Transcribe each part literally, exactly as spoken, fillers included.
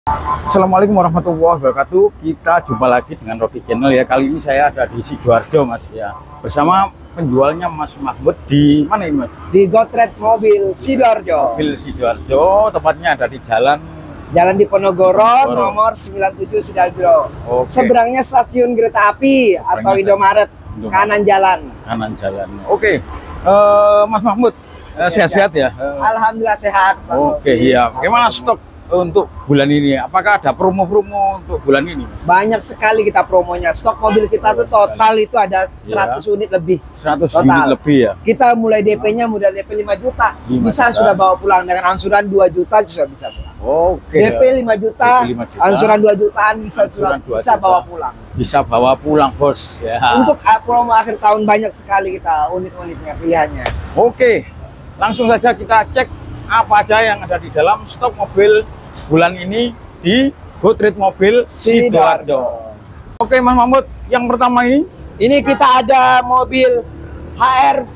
Assalamualaikum warahmatullahi wabarakatuh. Kita jumpa lagi dengan Rocky Channel ya. Kali ini saya ada di Sidoarjo Mas ya, bersama penjualnya Mas Mahmud. Di mana ini Mas? Di Gotret Mobil Sidoarjo. Mobil Sidoarjo, tepatnya ada di jalan Jalan Diponegoro, Ponorogo. nomor sembilan puluh tujuh Sidoarjo. Oke. Seberangnya stasiun kereta api atau Indomaret, Indomaret. kanan jalan. Kanan jalan. Oke. Eh, Mas Mahmud, eh, sehat-sehat ya? Eh, Alhamdulillah sehat. Oke, iya. Bagaimana stok untuk bulan ini? Apakah ada promo-promo untuk bulan ini Mas? Banyak sekali kita promonya. Stok mobil kita tuh total itu ada seratus unit lebih. seratus Total. unit lebih ya? Kita mulai D P-nya mulai D P lima juta. lima Bisa juta. sudah bawa pulang dengan angsuran dua juta sudah bisa pulang. Oke. D P lima juta, D P lima juta, angsuran dua jutaan bisa angsuran sudah dua bisa juta. bawa pulang. Bisa bawa pulang bos ya. Untuk uh, promo akhir tahun banyak sekali kita unit-unitnya pilihannya. Oke, langsung saja kita cek apa aja yang ada di dalam stok mobil bulan ini di Gotret Mobil Sidoarjo. Oke Mas Mahmud, yang pertama ini Ini kita ada mobil H R V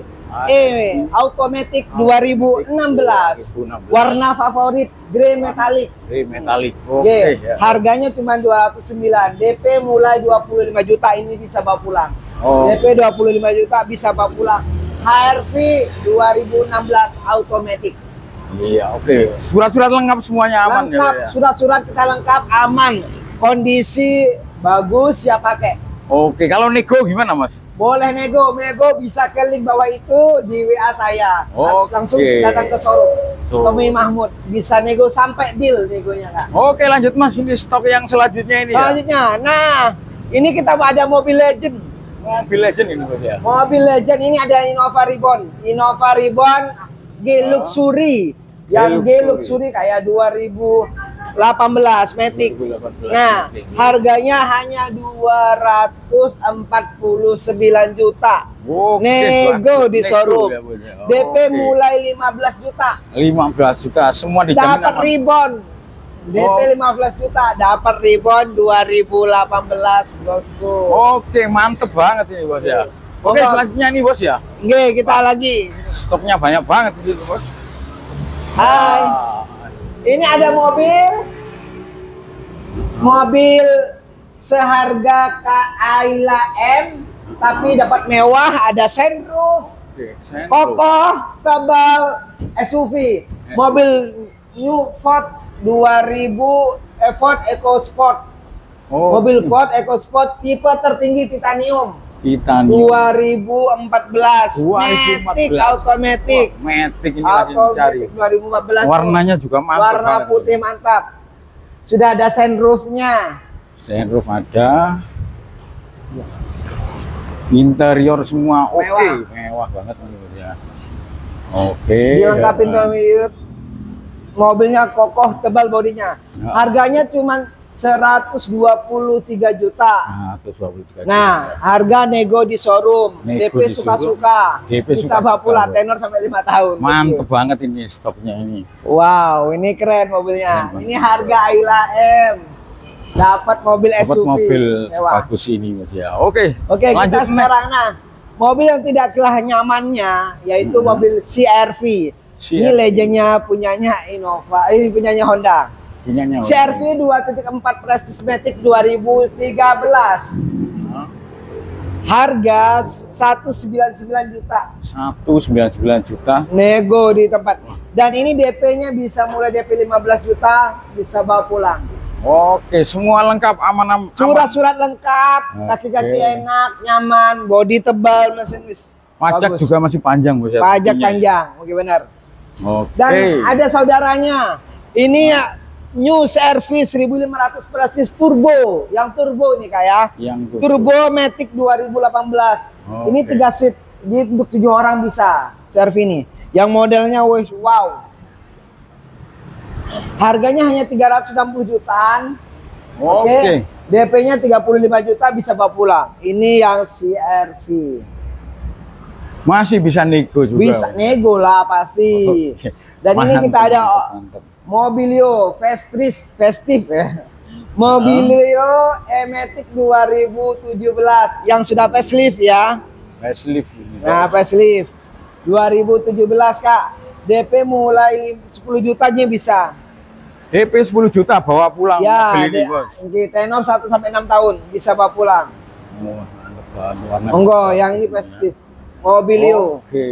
E Automatic dua ribu enam belas. Warna favorit grey metallic. grey metallic. Oke Oke, ya. harganya cuma dua ratus sembilan. D P mulai dua puluh lima juta, ini bisa bawa pulang. Oh. D P dua puluh lima juta bisa bawa pulang. H R V dua ribu enam belas Automatic. Iya, oke. Surat-surat lengkap semuanya aman Lengkap, ya. surat-surat kita lengkap, aman. Kondisi bagus, siap pakai. Oke, kalau nego gimana Mas? Boleh nego, nego bisa ke link bawah itu di W A saya. Oke. Langsung datang ke showroom. So- Tommy Mahmud bisa nego sampai deal negonya Kak. Oke, lanjut Mas. Ini stok yang selanjutnya ini ya. Selanjutnya, nah ini kita ada mobil legend. Mobil legend ini Mas ya. Mobil legend ini ada Innova Reborn. Innova Reborn G Luxury. Yang G Luxury. Luxury kayak dua ribu delapan belas Matic. dua ribu delapan belas Nah, Matic. harganya hanya dua ratus empat puluh sembilan juta. Oke, Nego bagus. di Nego showroom. ya, Bun, ya. D P Oke. mulai lima belas juta. lima belas juta semua dijamin Dapat aman. ribon. D P Oh. lima belas juta, dapat ribon dua ribu delapan belas, bosku. Oke, mantep banget ini bos ya. Oke, Monggo. selanjutnya nih bos ya. Oke, kita lagi. Stoknya banyak banget di situ bos. Hai. Ah, Ini ada mobil. Mobil seharga Kak Ayla M, tapi dapat mewah, ada sunroof, Oke, Sentro. kokoh, tebal, S U V. Mobil New Ford dua ribu eh, Ford EcoSport. Oh, Mobil Ford EcoSport tipe tertinggi titanium Titanium. dua ribu empat belas. dua ribu empat Matic belas. automatic. Wah, Matic ini lagi dicari. Automatic dua ribu empat belas. Warnanya juga mantap. Warna banget. putih mantap. Sudah ada sunroofnya. Sunroof ada. Interior semua oke, Mewah. mewah banget ini bos ya. Oke. Dilengkapi ya. tuh mobilnya kokoh, tebal bodinya. Ya. Harganya cuma seratus dua puluh tiga juta. Nah, terus dua puluh tiga Nah, harga nego di showroom. Nego D P di suka-suka. D P Bisa suka-suka, bawa pulang Bro. tenor sampai lima tahun. Mantep banget ini stoknya ini. Wow, ini keren mobilnya. Keren, Ini harga Ayla M. Dapat mobil S Dapat U V. mobil mewah. sebagus ini mas ya. Oke. Oke, lanjut, kita sekarang nah. Mobil yang tidak kalah nyamannya yaitu Hmm. mobil C R V. C R V. Ini legendnya punyanya Innova, ini punyanya Honda. Punyanya C R V dua titik empat Prestige Matic dua ribu tiga belas. Harga seratus sembilan puluh sembilan juta. seratus sembilan puluh sembilan juta. Nego di tempat. Dan ini D P-nya bisa mulai D P lima belas juta, bisa bawa pulang. Oke, semua lengkap aman-aman. Surat-surat lengkap, Oke. kaki-kaki enak, nyaman, bodi tebal, mesin wis. Pajak bagus. juga masih panjang bos ya. Pajak tentunya. panjang, oke benar. Oke. Dan ada saudaranya. Ini ya New C R V seribu lima ratus Prestige Turbo, yang turbo ini kayak Yang Turbo Matic dua ribu delapan belas. Oke. Ini tiga seat, jadi untuk tujuh orang bisa C R V ini. Yang modelnya wih, wow. Harganya hanya tiga ratus enam puluh jutaan. Oke. D P-nya tiga puluh lima juta, bisa bawa pulang. Ini yang C R V. Masih bisa nego juga. Bisa nego lah pasti. Oke. Dan ini Mantap, kita ada mantap, mantap. Mobilio Vestris Festive ya. Mobilio E-Matic dua ribu tujuh belas yang sudah facelift ya. Facelift ini. Nah, facelift dua ribu tujuh belas Kak. D P mulai sepuluh jutanya bisa. D P sepuluh juta bawa pulang Ya, mobil ini, de- Bos. di tenor satu sampai enam tahun bisa bawa pulang. Oh, mantap banget, warna Monggo, yang ini Prestige Mobilio. Oke.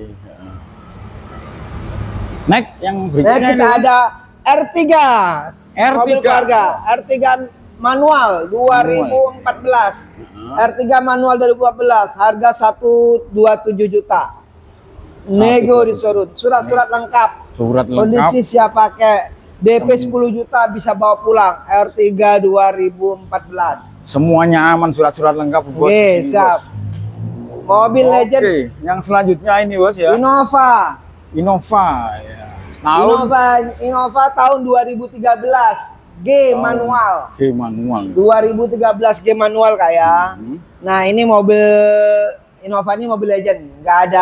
Next yang Nah, berikutnya kita ini, ada R tiga. R tiga. Mobil keluarga, R tiga manual dua ribu empat belas. R tiga manual dua ribu empat belas, harga seratus dua puluh tujuh juta. Nego di Sorut, surat-surat lengkap. surat lengkap. Kondisi siap pakai. D P sepuluh juta bisa bawa pulang. R tiga dua ribu empat belas. Semuanya aman, surat-surat lengkap, Bos. Oke, Ini, siap. Bos. Mobil Oke, legend yang selanjutnya ini, Bos ya. Innova. Innova ya. Tahun Innova, Innova tahun dua ribu tiga belas. G manual. G manual. dua ribu tiga belas G manual Kak ya. Hmm. Nah, ini mobil Innova ini mobil legend. Nggak ada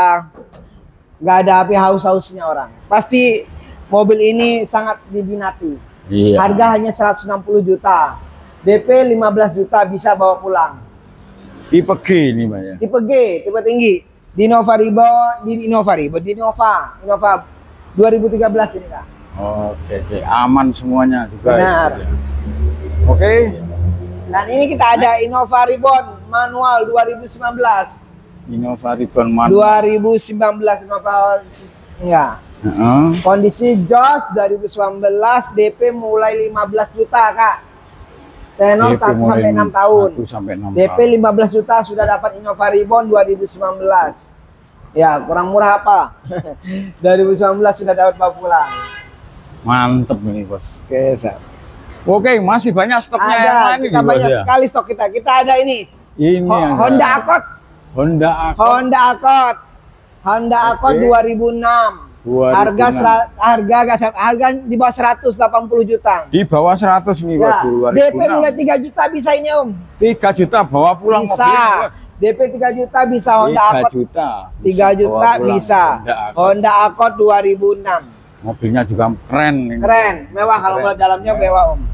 nggak ada api haus-hausnya orang. Pasti mobil ini sangat diminati. Iya. Harga hanya seratus enam puluh juta. D P lima belas juta bisa bawa pulang. Tipe G ini, Mbak ya. Tipe G, tipe tinggi. Di Innova Ribo, di Innova Ribo, di Innova, Innova dua ribu tiga belas ini Kak. Oke, oke, aman semuanya juga. Benar. Ya. Oke. Dan ini kita ada Innova Reborn manual dua ribu sembilan belas. Innova Reborn manual. dua ribu sembilan belas Innova ya. Heeh. Kondisi Jos dua ribu sembilan belas, D P mulai lima belas juta Kak. Tenor D P satu mulai sampai enam tahun. satu sampai enam D P tahun. lima belas juta sudah dapat Innova Reborn dua ribu sembilan belas. Ya, kurang murah apa? dua ribu sembilan belas sudah dapat bawa pulang. Mantep ini, Bos. Oke, Sir. Oke, masih banyak stoknya Ada, yang lain kita nih, Bos, banyak ya. sekali stok kita. Kita ada ini. Ini Ho- yang Honda Accord. Honda Accord Honda Accord. Honda Accord Oke. dua ribu enam. dua ribu enam. Harga sera- harga gak sam- harga di bawah seratus delapan puluh juta. di bawah seratus nih, Bos. Ya, dua D ribu P enam. mulai tiga juta bisa ini Om. tiga juta bawa pulang Bisa. mobilnya, Bos. D P tiga juta bisa Honda tiga Accord. juta. tiga Bisa juta bawa pulang bisa. Honda Accord. Honda Accord dua ribu enam. Mobilnya juga keren ini. Keren, mewah kalau Keren. melihat dalamnya Ya. mewah Om.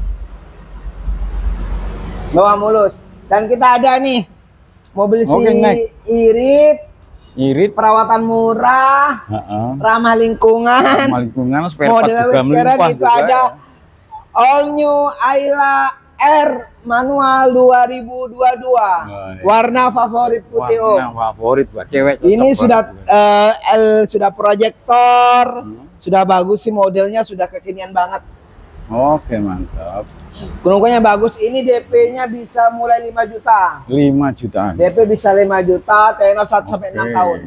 Mewah mulus. Dan kita ada nih mobil si Oke, next. irit, Irit. perawatan murah, Heeh. ramah lingkungan. Sama lingkungan spare part Modelnya juga sekarang melimpah itu juga, ada ya. all new Ayla R manual dua ribu dua puluh dua. Oh, iya. Warna favorit putih Warna Om. favorit buat cewek. cocok Ini banget sudah juga. eh, L sudah proyektor, Hmm. sudah bagus sih modelnya, sudah kekinian banget. Oke, mantap. Gunungnya bagus. Ini D P-nya bisa mulai lima juta. lima jutaan. D P bisa lima juta, tenor satu sampai enam Oke. tahun.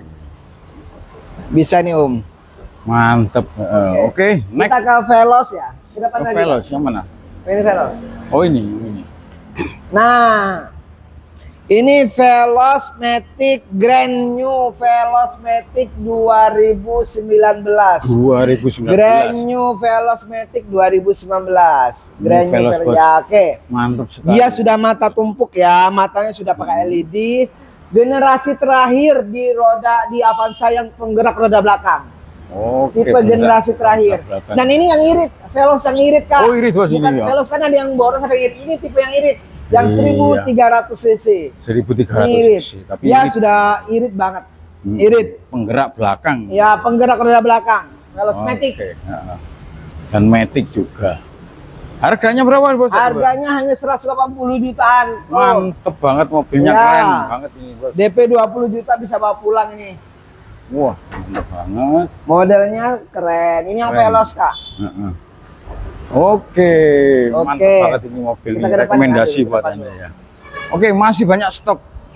Bisa nih Om. Mantep. Eh, Oke, next. Kita ke Veloz ya. Kita Ke Veloz yang mana? Ini Veloz. Oh, ini, ini. Nah, ini Veloz Matic Grand New Veloz Matic dua ribu sembilan belas. dua ribu sembilan Grand belas. New Veloz Matic dua ribu sembilan belas. New Grand New Veloz, Veloz. Bos. Ya, oke. Mantap sekali. Dia sudah mata tumpuk ya, matanya sudah pakai L E D. Generasi terakhir di roda di Avanza yang penggerak roda belakang. Oke. Tipe penggerak generasi terakhir. belakang. Dan ini yang irit, Veloz yang irit Kak. Oh, irit, Bos, ini Bukan ya. Veloz kan ada yang boros ada yang irit. Ini tipe yang irit. Yang Iya. seribu tiga ratus cc. seribu tiga ratus Irit. cc, tapi Ya irit. sudah irit banget. Hmm, Irit. Penggerak belakang. Ya penggerak roda belakang. Veloz Oke, Matic. heeh. Dan Matic juga. Harganya berapa, Bos? Harganya hanya seratus delapan puluh jutaan. Oh, Mantep banget mobilnya, Ya. keren banget ini, Bos. D P dua puluh juta bisa bawa pulang ini. Wah, mantep banget. Modelnya keren. Ini yang Keren. Veloz Kak. Heeh. Oke, mantap Oke. banget ini mobil Kita ini. ke depan Rekomendasi dulu, ke buat depan Anda dulu. ya. Oke, masih banyak stok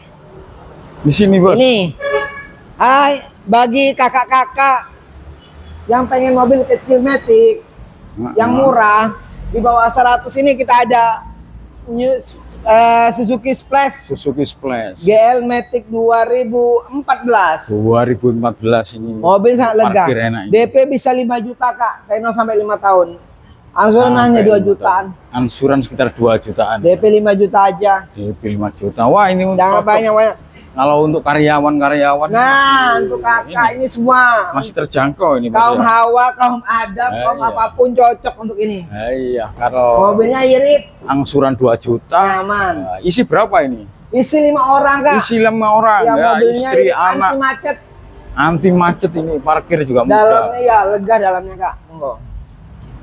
di sini, Bos. Ini, hai bagi kakak-kakak yang pengen mobil kecil Matic, Heeh. yang murah di bawah seratus ini kita ada new eh, Suzuki Splash Suzuki Splash G L Matic dua ribu empat belas. dua ribu empat belas ini. Mobil sangat lega. Parkir enak ini. D P bisa lima juta Kak, tenor sampai lima tahun. Angsuran Sampai hanya dua lima jutaan. tahun. Ansuran sekitar dua jutaan. D P lima juta aja. D P lima juta. Wah, ini untuk Jangan banyak-banyak. kalau untuk karyawan-karyawan. Nah, untuk kakak ini semua. masih terjangkau ini, Bos, Kaum ya. Hawa, kaum Adam, Eh, kaum iya. apapun cocok untuk ini. Nah, iya, kalau Mobilnya irit, angsuran dua juta. nyaman. Nah, isi berapa ini? Isi lima orang Kak. Isi lima orang Ya, ya, mobilnya istri, anti anak, macet. anti macet ini, parkir juga mudah. Dalamnya ya lega dalamnya Kak. Monggo.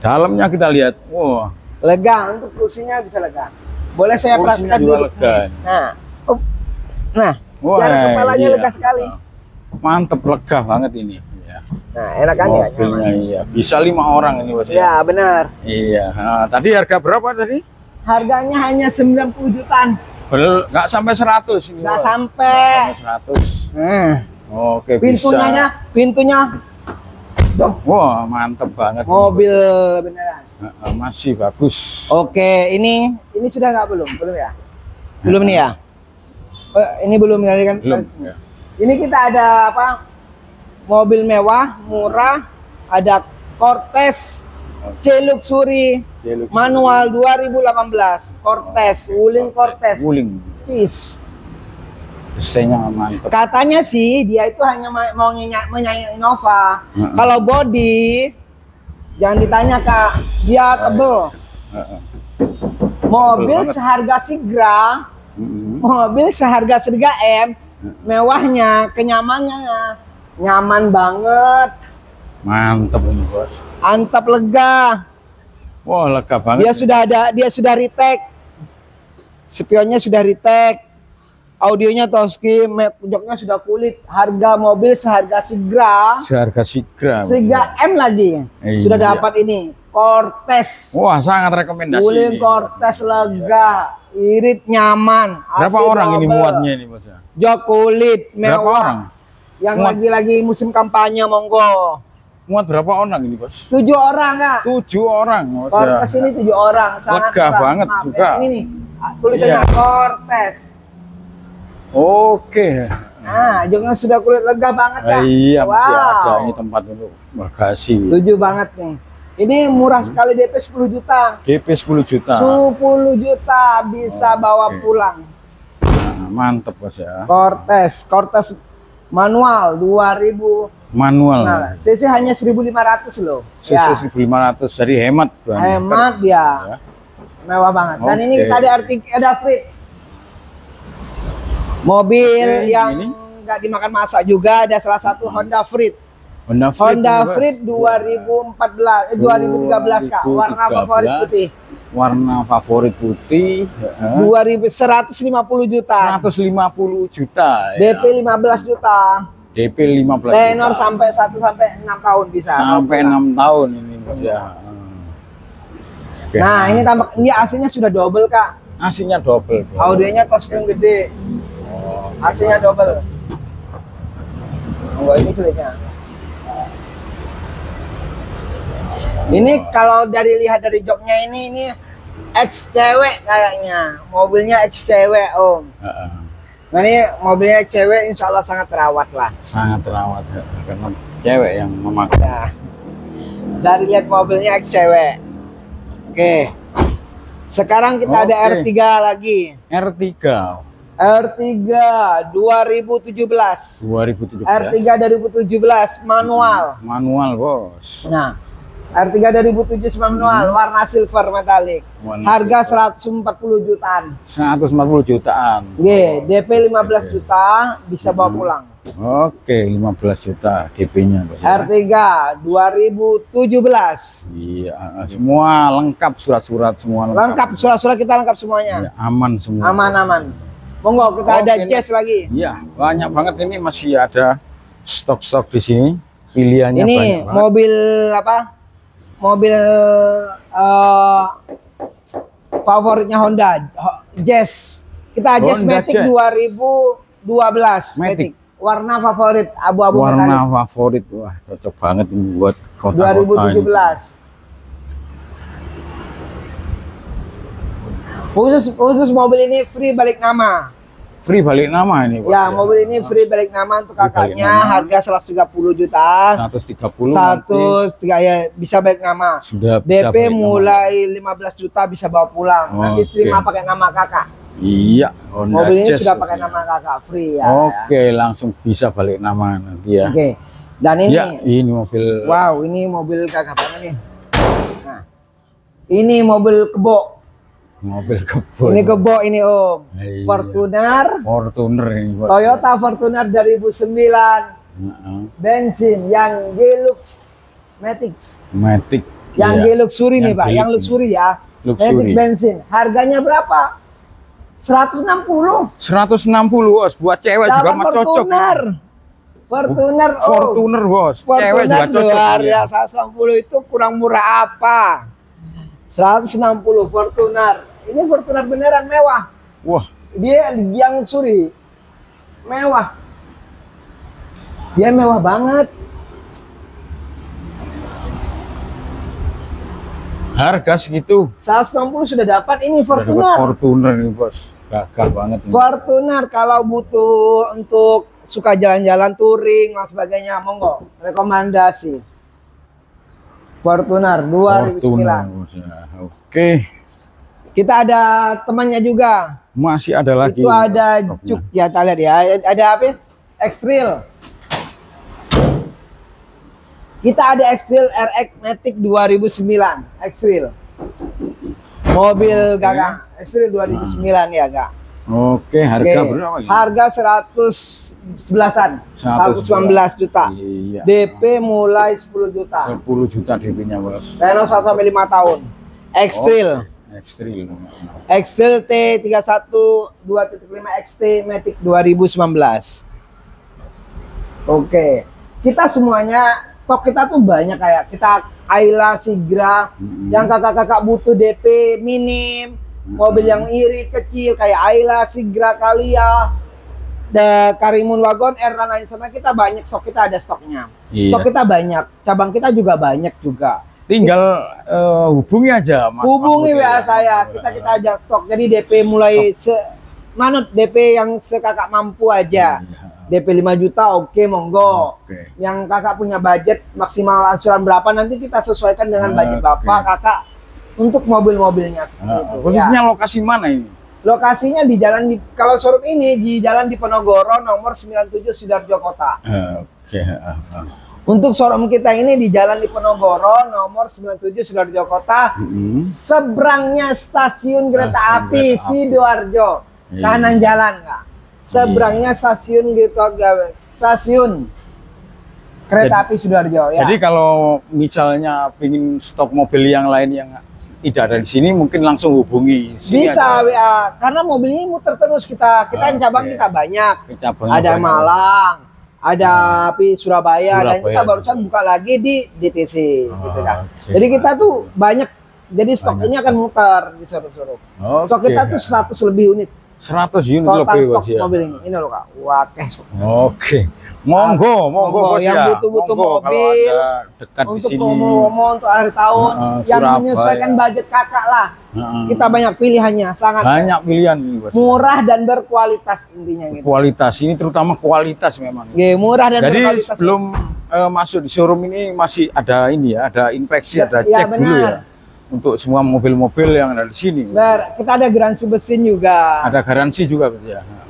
Dalamnya kita lihat. Wah, lega, untuk kursinya bisa lega. Boleh saya kursinya perhatikan juga dulu. lega. Nah, up. Nah, Wah, jarak kepalanya iya. lega sekali. Mantep, lega banget ini. Ya. Nah, enak kan ya? Mobilnya iya. Bisa lima orang ini bos ya. Ya, benar. Iya. Nah, tadi harga berapa tadi? Harganya hanya sembilan puluh jutaan. Bel, nggak sampai seratus ini. Nggak bos. sampai. Nggak sampai seratus. Nah, Oke, pintunya, bisa. pintunya, dong, Wah, mantep banget. mobil beneran. Nah, masih bagus. Oke, ini, ini sudah nggak belum, belum ya? Belum nih ya? Eh, ini belum ya kan? Belum. Ya. Ini kita ada apa? Mobil mewah, murah, ada Cortez C Luxury Luxury. manual dua ribu delapan belas, Cortez, Wuling Cortez. Wuling. Tis. Desainnya mantep. Katanya sih dia itu hanya ma- mau nyanyi- menyanyi Innova. Heeh. Kalau body jangan ditanya Kak, dia tebel. Heeh. Mobil banget. seharga Sigra, Mm-mm. mobil seharga Sigra M, mewahnya, kenyamanannya, nyaman banget, Mantep ini bos. antap lega. Wah, lega banget. Dia sudah ada, dia sudah retake, spionnya sudah retake, audionya Toski, joknya sudah kulit. Harga mobil seharga Sigra, Seharga Sigra. Sigra M lagi, Iya. sudah dapat ini Cortez. Wah, sangat rekomendasi Wuling ini. Cortez lega, irit nyaman. Berapa A C orang ini double, muatnya ini bos? jok kulit Berapa mewah. orang? Yang Muat. lagi-lagi musim kampanye monggo. Muat berapa orang ini bos? Tujuh orang Kak. Tujuh orang. Bos, ya. Cortez ini tujuh orang. Sangat Lega murah. banget Maaf, juga. Ini nih tulisannya Iya. Cortez. Oke. Nah, joknya sudah kulit lega banget Ah, Kak. iya, masih Wow. ada ini tempat untuk bagasi. Tujuh banget nih. Ini murah sekali, D P sepuluh juta. D P sepuluh juta. sepuluh juta bisa Oke. bawa pulang. Nah, mantep bos ya. Cortez, Cortez manual dua ribu. Manual. Nah, C C hanya seribu lima ratus loh. C C Ya, seribu lima ratus, jadi hemat tuh. hemat dia. Ya. Mewah banget. Dan ini Oke. kita ada artik ada free. Mobil Oke, yang ini. nggak dimakan masa juga ada salah satu Honda Freed. Honda Freed, Honda Bos. Freed dua ribu empat belas eh dua ribu tiga belas Kak. Warna favorit putih. Warna favorit putih. dua ribu seratus lima puluh juta. seratus lima puluh juta. D P lima belas juta. D P lima belas Tenor juta. sampai satu sampai enam tahun bisa. Sampai enam tahun ini bos ya. Oke. Nah, ini tambah ini A C-nya sudah double Kak. A C-nya double. Bos. Audionya touchscreen gede. A C-nya double. Enggak, ini sulitnya. Ini kalau dari lihat dari joknya ini ini X cewek kayaknya. Mobilnya X cewek, Om. Heeh. Nah, ini mobilnya cewek insya Allah sangat terawat lah. Sangat terawat ya. Karena cewek yang memakai. Nah, dari lihat mobilnya X cewek. Oke. Sekarang kita ada Oke. R tiga lagi. R tiga R tiga dua ribu tujuh belas. dua ribu tujuh R belas. tiga dua ribu tujuh belas manual. Manual bos. Nah, R tiga dua ribu tujuh belas manual warna silver metalik. Warna Harga silver. seratus empat puluh jutaan. seratus empat puluh jutaan. Oke, D P lima belas Oke. juta bisa bawa Hmm. pulang. Oke, lima belas juta D P-nya bos. ya. R tiga dua ribu tujuh belas. Iya, semua lengkap surat-surat semua lengkap. Lengkap surat-surat kita lengkap semuanya. Iya, aman semua. Aman-aman. Monggo kita ada Oke, Jazz lagi. Iya, banyak banget ini masih ada stok-stok di sini. Pilihannya Ini banyak banget. mobil apa? Mobil eh, favoritnya Honda, Ho- Jazz. Kita Jazz Honda Matic Jazz. dua ribu dua belas. Matic. Matic. Warna favorit abu-abu Warna metalik. favorit, wah cocok banget ini buat kota-kota dua ribu tujuh ini. belas. Khusus khusus mobil ini free balik nama. Free balik nama ini bos. Ya, mobil ini free balik nama untuk Free balik kakaknya, nama. harga seratus tiga puluh juta. seratus tiga puluh seratus tiga ya bisa balik nama. sudah D bisa P balik nama. mulai lima belas juta bisa bawa pulang. Nanti Oke. terima pakai nama kakak. Iya, Honda Mobil ini Jazz, sudah bos, pakai ya. nama kakak free ya. Oke, langsung bisa balik nama nanti ya. Oke. Dan ini Ya, ini mobil. wow, ini mobil kakak mana nih? Nah. Ini mobil kebo. Mobil kebun. Ini kebo ini Om. Iya. Fortuner, Fortuner ini bos. Toyota Fortuner dua ribu sembilan, Heeh. bensin yang Hilux Matic. Matic Yang Iya. G luxury nih Yang Pak, G yang luxury ya. Luxury. Matic bensin. Harganya berapa? seratus enam puluh. seratus enam puluh bos, buat cewek juga Sama mah cocok. Fortuner. Fortuner, oh. Fortuner bos, cewek Fortuner juga cocok. luar ini. biasa. seratus enam puluh itu kurang murah apa? seratus enam puluh Fortuner. Ini Fortuner beneran mewah. Wah, Dia yang luxury. Mewah. Dia mewah banget. harga segitu. seratus enam puluh sudah dapat ini Udah dapat Fortuner. Fortuner nih bos, gagah banget. Ini. Fortuner kalau butuh untuk suka jalan-jalan touring dan sebagainya, monggo rekomendasi. Fortuner dua ribu sembilan. Fortuner, bos, ya. Oke, Kita ada temannya juga. masih ada lagi. Itu ada stoknya. Juk ya, kita lihat ya. Ada apa? X-Trail. Kita ada X-Trail R X Matic dua ribu sembilan. X-Trail. Mobil gagah. X-Trail dua ribu sembilan ya, Kak. Oke, harga Oke. berapa ya? Harga seratus sebelasan. seratus sembilan belas juta. Iya. D P mulai sepuluh juta. sepuluh juta D P-nya bos. Tenor satu sampai lima tahun. X-Trail. X-Trail. X-Trail T tiga satu dua titik lima X T Matic dua ribu sembilan belas. Oke. Kita semuanya stok kita tuh banyak kayak kita Ayla, Sigra, Mm-hmm. yang kakak-kakak butuh D P minim, mobil yang irit kecil kayak Ayla, Sigra, Kalia, The Karimun Wagon R dan lain sama kita banyak stok kita ada stoknya. Iya. Stok kita banyak, cabang kita juga banyak juga. Tinggal eh, hubungi aja Mas Hubungi Mahmud W A ya. saya, kita kita ajak stok. Jadi D P mulai se manut D P yang sekakak mampu aja. Iya. D P lima juta oke monggo. Oke. Yang kakak punya budget maksimal angsuran berapa nanti kita sesuaikan dengan budget Oke. bapak kakak untuk mobil-mobilnya seperti Nah, itu. khususnya Ya. lokasi mana ini? Lokasinya di jalan di kalau showroom ini di Jalan Diponegoro nomor sembilan puluh tujuh Sidoarjo Kota. Eh, Oke. ah, ah. Untuk showroom kita ini di Jalan Diponegoro nomor sembilan puluh tujuh Sidoarjo Kota. Mm-mm. Seberangnya stasiun kereta Stasiun api kereta api. Sidoarjo. Iya. Kanan jalan, Kak. Seberangnya stasiun gitu stasiun kereta Jadi- api Sidoarjo ya. Jadi kalau misalnya ingin stok mobil yang lain yang tidak ada di sini, mungkin langsung hubungi. Sini bisa ada W A karena mobil ini muter terus kita. Kita Ah, cabang oke. kita banyak. cabangnya Ada banyak. Malang, ada api Surabaya, dan Surabaya kita barusan juga. buka lagi di D T C Oh, gitu kan. oke. Jadi kita tuh banyak. Jadi stok Banyak ini akan muter di showroom-showroom. Oke. Stok kita tuh seratus lebih unit. seratus unit Total lebih stok bos ya. mobil ini. Ini loh Kak. Wah, eh, stok. Oke. Monggo, monggo Monggo, bos yang ya. butuh-butuh Monggo, mobil, kalau Anda dekat di untuk sini. promo-promo untuk akhir tahun Heeh, yang Surabaya. menyesuaikan budget kakak lah. Heeh. Kita banyak pilihannya, sangat banyak pilihan nih bos. murah dan berkualitas intinya gitu. Kualitas ini terutama kualitas memang. Oke, murah dan Jadi berkualitas. sebelum eh, masuk di showroom ini masih ada ini ya, ada inspeksi, Ya, ada ya, cek dulu benar. ya. Untuk semua mobil-mobil yang ada di sini. Ber, kita ada garansi mesin juga. Ada garansi juga bos ya. Heeh.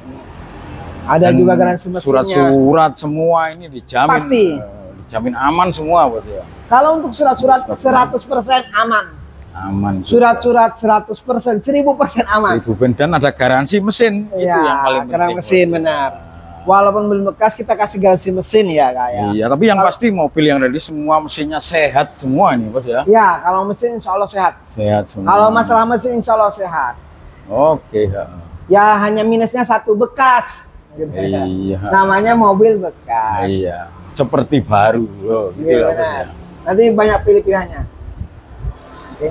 Ada Dan juga garansi mesinnya. Surat-surat semua ini dijamin. Pasti. eh, dijamin aman semua bos ya. Kalau untuk surat-surat seratus persen aman. Aman. Surat-surat seratus persen, seribu persen aman. Ibu Ben, dan ada garansi mesin itu Ya, yang paling penting. garansi mesin bos. benar. Walaupun mobil bekas kita kasih garansi mesin ya Kak ya. Iya, tapi yang Kalau- pasti mobil yang ada di semua mesinnya sehat semua nih bos ya. Ya, kalau mesin insya Allah sehat. Sehat semua. Kalau masalah mesin insya Allah sehat. Oke. ya. Ya hanya minusnya satu bekas. Gitu ya. Iya. Namanya mobil bekas. Iya. Seperti baru loh, gitu Iya, lah, Bos, benar. ya. Nanti banyak pilih-pilihannya. Oke.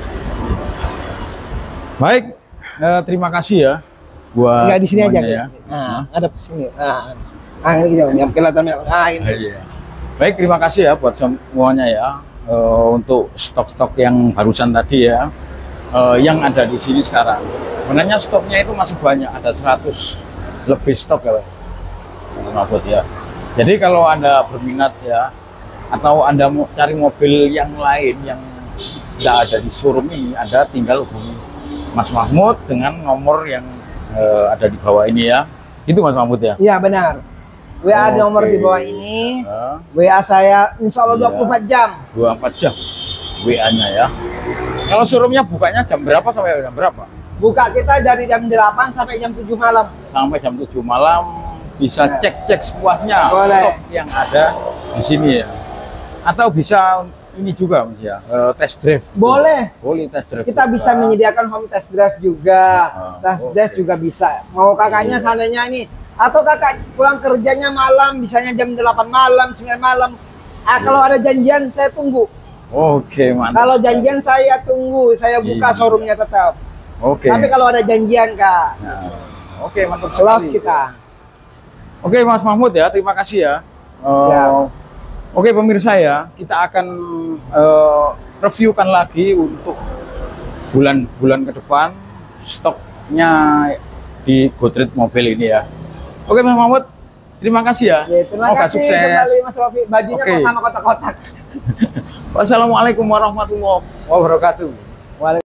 Baik, eh, terima kasih ya buat Enggak di sini aja. semuanya ya. Nah, ada di sini. Nah, nah ini kita yang kelihatan. Nah, ini. Iya. Baik, terima kasih ya buat semuanya ya eh, untuk stok-stok yang barusan tadi ya, eh, yang ada di sini sekarang. Sebenarnya stoknya itu masih banyak, ada seratus lebih stok ya, Pak ya. Jadi kalau Anda berminat ya, atau Anda mau cari mobil yang lain yang tidak ada di showroom ini, Anda tinggal hubungi Mas Mahmud dengan nomor yang eh, ada di bawah ini ya. Itu Mas Mahmud ya. Iya benar. W A Oke. nomor di bawah ini. Eh, W A saya insya Allah Iya. dua puluh empat jam. dua puluh empat jam W A-nya ya. Kalau showroomnya bukanya jam berapa sampai jam berapa? Buka kita dari jam delapan sampai jam tujuh malam. Sampai jam tujuh malam, bisa Ya. cek-cek sepuasnya Boleh. stok yang ada di sini ya. Atau bisa ini juga Mas ya, uh, test drive. Boleh. Boleh test drive. Kita juga. bisa menyediakan home test drive juga. Ah, Test oke. drive juga bisa. Mau kakaknya seandainya ini atau kakak pulang kerjanya malam, misalnya jam delapan malam, sembilan malam. Ah, kalau ada janjian saya tunggu. Oke, mantap. Kalau janjian saya tunggu, saya buka Iya. showroomnya tetap. Oke. Tapi kalau ada janjian Kak, Nah, oke, mantap kelas sekali. kita. Oke, Mas Mahmud ya, terima kasih ya. Uh, Siap. Oke, pemirsa ya, kita akan uh, reviewkan lagi untuk bulan-bulan ke depan stoknya di GoTrade Mobil ini ya. Oke, Mas Mahmud, terima kasih ya. Ya, terima Semoga kasih sukses. kembali Mas Rofi. Bajunya Oke. kok sama kotak-kotak. Wassalamualaikum warahmatullahi wabarakatuh.